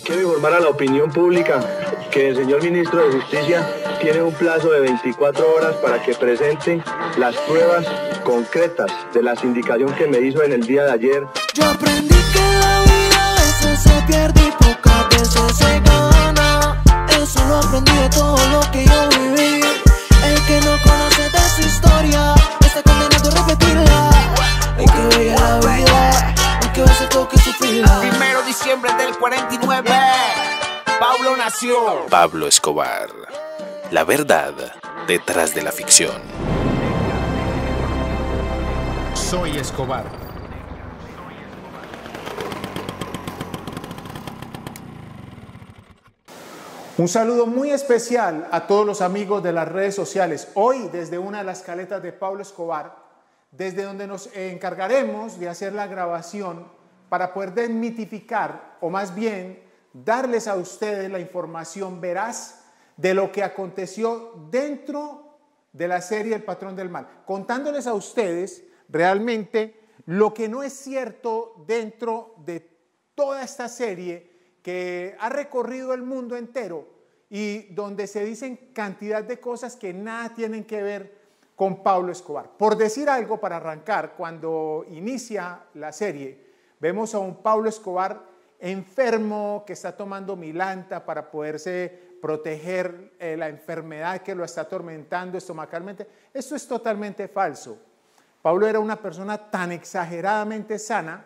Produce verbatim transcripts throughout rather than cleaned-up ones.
Quiero informar a la opinión pública que el señor ministro de Justicia tiene un plazo de veinticuatro horas para que presente las pruebas concretas de la sindicación que me hizo en el día de ayer. Yo aprendí que la vida a veces se pierde y pocas veces se gana. Eso lo aprendí de todo lo que yo viví. El que no conoce de su historia está condenado a repetirla. Hay que ver la vida, hay que veces toque sufrirla. Primero de diciembre del cuarenta y nueve, Pablo nació. Pablo Escobar, la verdad detrás de la ficción. Soy Escobar. Un saludo muy especial a todos los amigos de las redes sociales. Hoy desde una de las caletas de Pablo Escobar, desde donde nos encargaremos de hacer la grabación para poder desmitificar, o más bien darles a ustedes la información veraz de lo que aconteció dentro de la serie El Patrón del Mal, contándoles a ustedes realmente lo que no es cierto dentro de toda esta serie que ha recorrido el mundo entero y donde se dicen cantidad de cosas que nada tienen que ver con Pablo Escobar. Por decir algo, para arrancar, cuando inicia la serie, vemos a un Pablo Escobar enfermo que está tomando Milanta para poderse proteger eh, la enfermedad que lo está atormentando estomacalmente. Esto es totalmente falso. Pablo era una persona tan exageradamente sana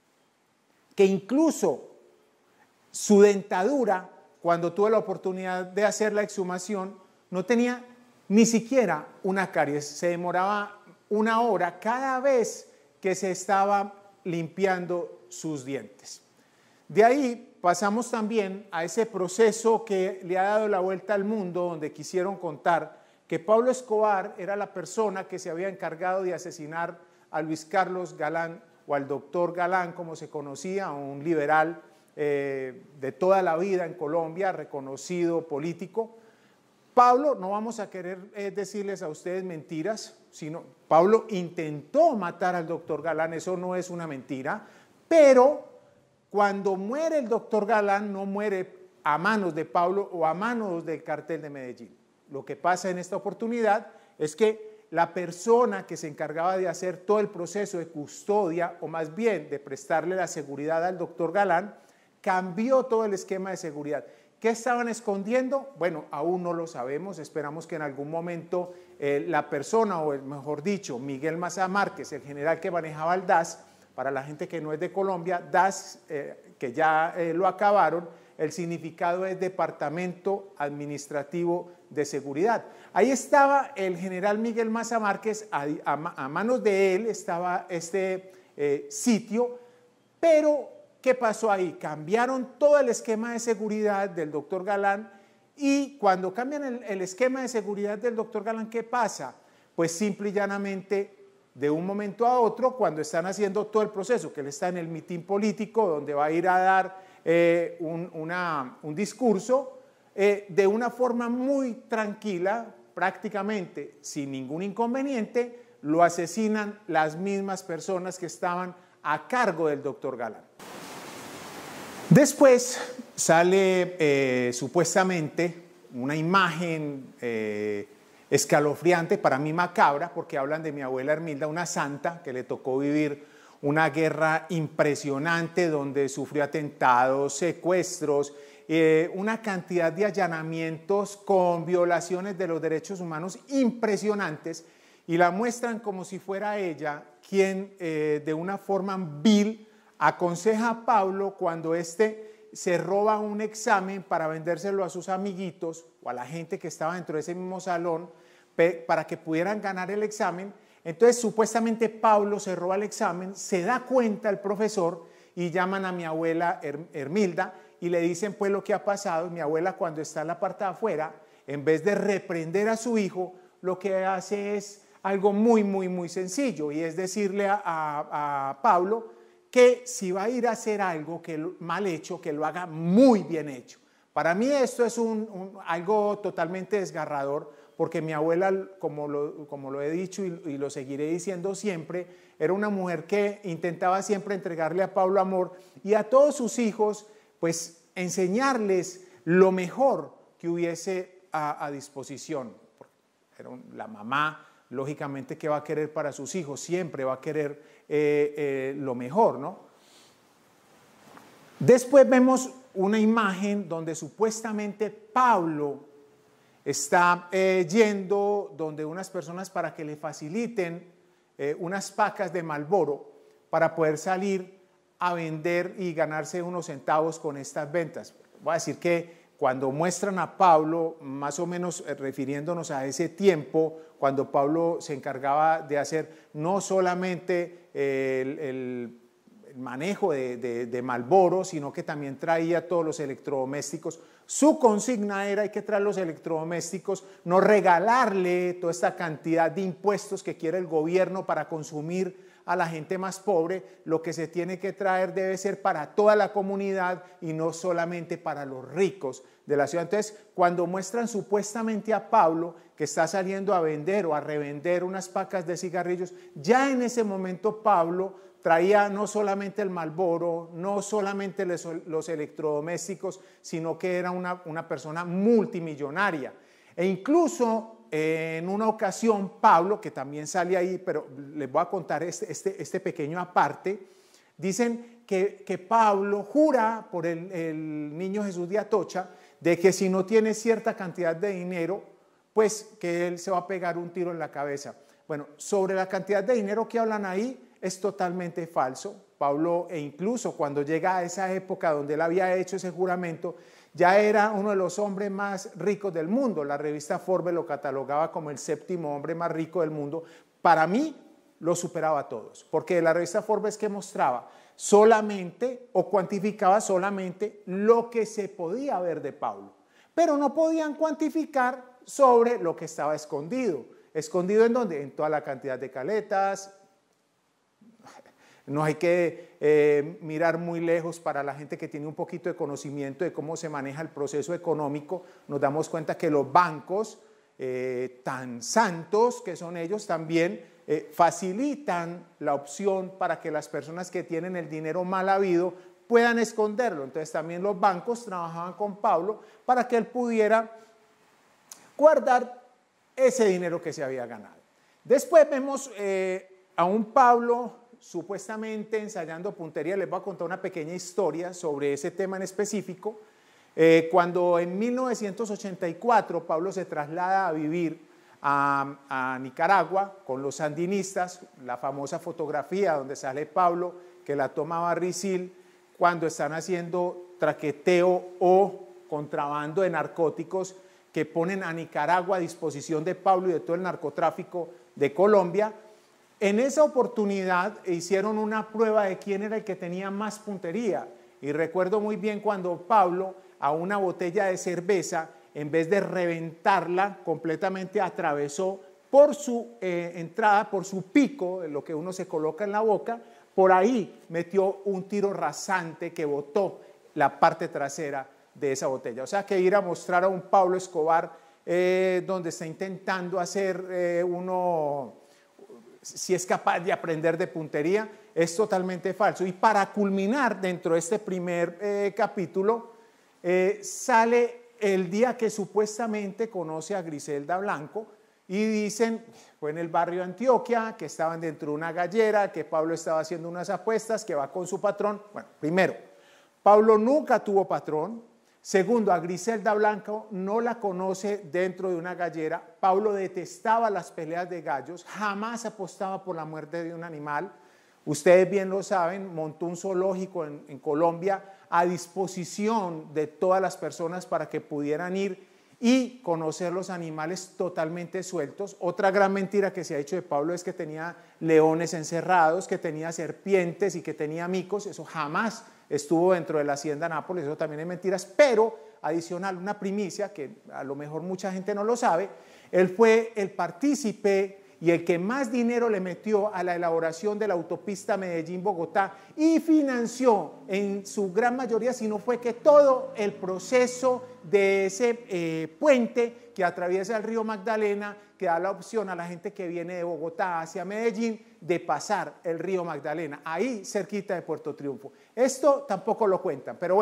que incluso su dentadura, cuando tuve la oportunidad de hacer la exhumación, no tenía ni siquiera una caries. Se demoraba una hora cada vez que se estaba limpiando sus dientes. De ahí pasamos también a ese proceso que le ha dado la vuelta al mundo, donde quisieron contar que Pablo Escobar era la persona que se había encargado de asesinar a Luis Carlos Galán, o al doctor Galán, como se conocía, un liberal eh, de toda la vida en Colombia, reconocido político. Pablo, no vamos a querer eh, decirles a ustedes mentiras, sino Pablo intentó matar al doctor Galán, eso no es una mentira, pero cuando muere el doctor Galán no muere a manos de Pablo o a manos del cartel de Medellín. Lo que pasa en esta oportunidad es que la persona que se encargaba de hacer todo el proceso de custodia, o más bien de prestarle la seguridad al doctor Galán, cambió todo el esquema de seguridad. ¿Qué estaban escondiendo? Bueno, aún no lo sabemos, esperamos que en algún momento eh, la persona, o el, mejor dicho, Miguel Maza Márquez, el general que manejaba el D A S, para la gente que no es de Colombia, D A S, eh, que ya eh, lo acabaron, el significado es Departamento Administrativo de Seguridad. Ahí estaba el general Miguel Maza Márquez, a, a, a manos de él estaba este eh, sitio, pero ¿qué pasó ahí? Cambiaron todo el esquema de seguridad del doctor Galán, y cuando cambian el, el esquema de seguridad del doctor Galán, ¿qué pasa? Pues simple y llanamente, de un momento a otro, cuando están haciendo todo el proceso, que él está en el mitin político, donde va a ir a dar eh, un, una, un discurso, eh, de una forma muy tranquila, prácticamente sin ningún inconveniente, lo asesinan las mismas personas que estaban a cargo del doctor Galán. Después sale eh, supuestamente una imagen eh, escalofriante, para mí macabra, porque hablan de mi abuela Hermilda, una santa que le tocó vivir una guerra impresionante donde sufrió atentados, secuestros, eh, una cantidad de allanamientos con violaciones de los derechos humanos impresionantes, y la muestran como si fuera ella quien eh, de una forma vil aconseja a Pablo cuando éste se roba un examen para vendérselo a sus amiguitos o a la gente que estaba dentro de ese mismo salón para que pudieran ganar el examen. Entonces supuestamente Pablo se roba el examen, se da cuenta el profesor y llaman a mi abuela Hermilda y le dicen pues lo que ha pasado. Mi abuela, cuando está en la parte de afuera, en vez de reprender a su hijo, lo que hace es algo muy muy muy sencillo, y es decirle a, a, a Pablo que si va a ir a hacer algo que mal hecho, que lo haga muy bien hecho. Para mí esto es un, un, algo totalmente desgarrador, porque mi abuela, como lo, como lo he dicho y, y lo seguiré diciendo siempre, era una mujer que intentaba siempre entregarle a Pablo amor, y a todos sus hijos, pues enseñarles lo mejor que hubiese a, a disposición. Era un, la mamá, lógicamente, que va a querer para sus hijos, siempre va a querer eh, eh, lo mejor, ¿no? Después vemos una imagen donde supuestamente Pablo está eh, yendo donde unas personas para que le faciliten eh, unas pacas de Marlboro para poder salir a vender y ganarse unos centavos con estas ventas. Voy a decir que cuando muestran a Pablo, más o menos refiriéndonos a ese tiempo, cuando Pablo se encargaba de hacer no solamente el, el, el manejo de, de, de Marlboro, sino que también traía todos los electrodomésticos. Su consigna era: hay que traer los electrodomésticos, no regalarle toda esta cantidad de impuestos que quiere el gobierno para consumir a la gente más pobre. Lo que se tiene que traer debe ser para toda la comunidad y no solamente para los ricos de la ciudad. Entonces, cuando muestran supuestamente a Pablo que está saliendo a vender o a revender unas pacas de cigarrillos, ya en ese momento Pablo traía no solamente el Marlboro, no solamente los, los electrodomésticos, sino que era una, una persona multimillonaria. E incluso en una ocasión Pablo, que también sale ahí, pero les voy a contar este, este, este pequeño aparte, dicen que, que Pablo jura por el, el niño Jesús de Atocha de que si no tiene cierta cantidad de dinero, pues que él se va a pegar un tiro en la cabeza. Bueno, sobre la cantidad de dinero que hablan ahí es totalmente falso. Pablo, e incluso cuando llega a esa época donde él había hecho ese juramento, ya era uno de los hombres más ricos del mundo. La revista Forbes lo catalogaba como el séptimo hombre más rico del mundo. Para mí lo superaba a todos, porque la revista Forbes que mostraba solamente o cuantificaba solamente lo que se podía ver de Pablo, pero no podían cuantificar sobre lo que estaba escondido. ¿Escondido en dónde? En toda la cantidad de caletas. No hay que eh, mirar muy lejos. Para la gente que tiene un poquito de conocimiento de cómo se maneja el proceso económico, nos damos cuenta que los bancos, eh, tan santos que son ellos, también eh, facilitan la opción para que las personas que tienen el dinero mal habido puedan esconderlo. Entonces también los bancos trabajaban con Pablo para que él pudiera guardar ese dinero que se había ganado. Después vemos eh, a un Pablo supuestamente ensayando puntería. Les voy a contar una pequeña historia sobre ese tema en específico. Eh, cuando en mil novecientos ochenta y cuatro Pablo se traslada a vivir a, a Nicaragua con los sandinistas, la famosa fotografía donde sale Pablo, que la toma Barrisil, cuando están haciendo traqueteo o contrabando de narcóticos, que ponen a Nicaragua a disposición de Pablo y de todo el narcotráfico de Colombia. En esa oportunidad hicieron una prueba de quién era el que tenía más puntería. Y recuerdo muy bien cuando Pablo a una botella de cerveza, en vez de reventarla completamente, atravesó por su eh, entrada, por su pico, lo que uno se coloca en la boca, por ahí metió un tiro rasante que botó la parte trasera de esa botella. O sea que ir a mostrar a un Pablo Escobar eh, donde está intentando hacer eh, uno, si es capaz de aprender de puntería, es totalmente falso. Y para culminar dentro de este primer eh, capítulo, eh, sale el día que supuestamente conoce a Griselda Blanco y dicen, fue en el barrio de Antioquia, que estaban dentro de una gallera, que Pablo estaba haciendo unas apuestas, que va con su patrón. Bueno, primero, Pablo nunca tuvo patrón. Segundo, a Griselda Blanco no la conoce dentro de una gallera. Pablo detestaba las peleas de gallos, jamás apostaba por la muerte de un animal. Ustedes bien lo saben, montó un zoológico en, en Colombia a disposición de todas las personas para que pudieran ir y conocer los animales totalmente sueltos. Otra gran mentira que se ha hecho de Pablo es que tenía leones encerrados, que tenía serpientes y que tenía micos. Eso jamás estuvo dentro de la hacienda Nápoles, eso también es mentiras. Pero adicional, una primicia que a lo mejor mucha gente no lo sabe, él fue el partícipe y el que más dinero le metió a la elaboración de la autopista Medellín-Bogotá y financió en su gran mayoría, si no fue que todo el proceso de ese eh, puente que atraviesa el río Magdalena, que da la opción a la gente que viene de Bogotá hacia Medellín de pasar el río Magdalena, ahí cerquita de Puerto Triunfo. Esto tampoco lo cuentan, pero bueno,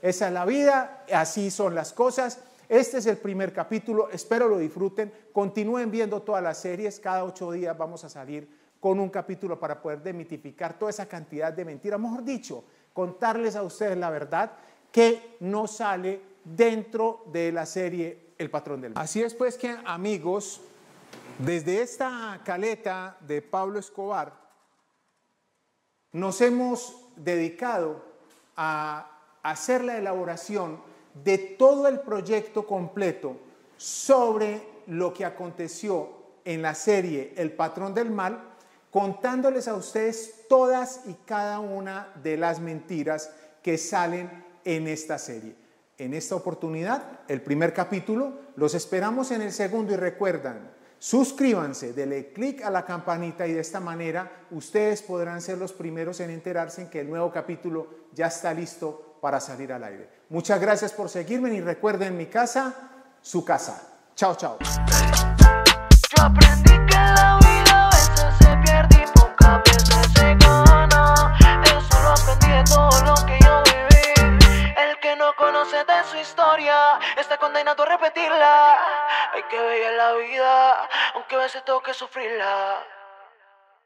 esa es la vida, así son las cosas. Este es el primer capítulo, espero lo disfruten, continúen viendo todas las series, cada ocho días vamos a salir con un capítulo para poder demitificar toda esa cantidad de mentiras, mejor dicho, contarles a ustedes la verdad que no sale dentro de la serie El Patrón del Mal. Así es pues que, amigos, desde esta caleta de Pablo Escobar nos hemos dedicado a hacer la elaboración de todo el proyecto completo sobre lo que aconteció en la serie El Patrón del Mal, contándoles a ustedes todas y cada una de las mentiras que salen en esta serie. En esta oportunidad, el primer capítulo, los esperamos en el segundo y recuerdan, suscríbanse, denle clic a la campanita y de esta manera ustedes podrán ser los primeros en enterarse en que el nuevo capítulo ya está listo para salir al aire. Muchas gracias por seguirme y recuerden, mi casa, su casa. Chao, chao. Yo aprendí que la vida a veces se pierde y pocas veces se gana. Eso lo aprendí de todo lo que yo viví. El que no conoce de su historia está condenado a repetirla. Hay que ver la vida, aunque a veces tengo que sufrirla.